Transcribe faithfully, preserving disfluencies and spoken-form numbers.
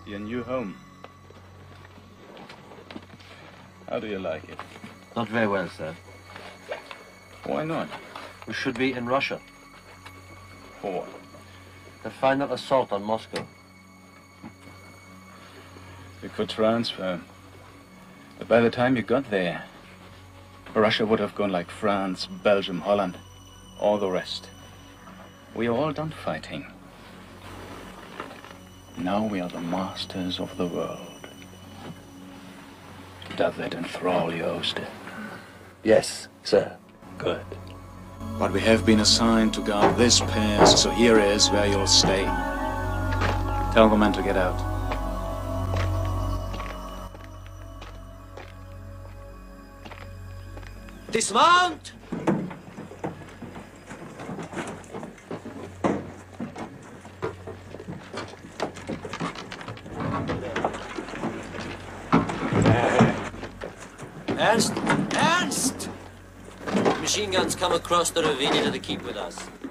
Your new home. How do you like it? Not very well, sir. Why not? We should be in Russia. For what? The final assault on Moscow. We could transfer. But by the time you got there, Russia would have gone like France, Belgium, Holland, all the rest. We are all done fighting. Now we are the masters of the world. Does that enthrall you, Oster? Yes, sir. Good. But we have been assigned to guard this pass, so here is where you'll stay. Tell the men to get out. Dismount! Ernst! Ernst! Machine guns come across the ravine into the keep with us.